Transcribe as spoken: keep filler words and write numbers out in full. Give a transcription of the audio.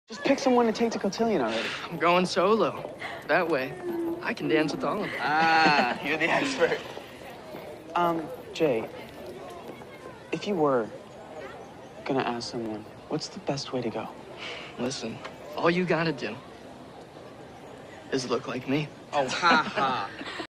Just pick someone to take to cotillion already. I'm going solo. That way, I can dance with all of them. Ah, you're the expert. Um, Jay, if you were gonna ask someone, what's the best way to go? Listen, all you gotta do is look like me. Oh, ha ha.